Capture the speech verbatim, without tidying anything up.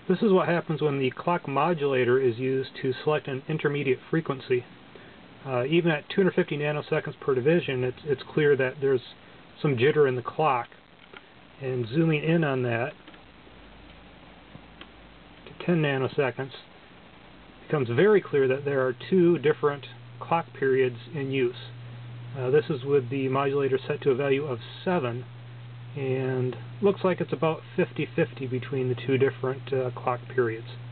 This is what happens when the clock modulator is used to select an intermediate frequency. Uh, even at two hundred fifty nanoseconds per division, it's, it's clear that there's some jitter in the clock. And zooming in on that to ten nanoseconds, it becomes very clear that there are two different clock periods in use. Uh, this is with the modulator set to a value of seven, and looks like it's about fifty fifty between the two different uh, clock periods.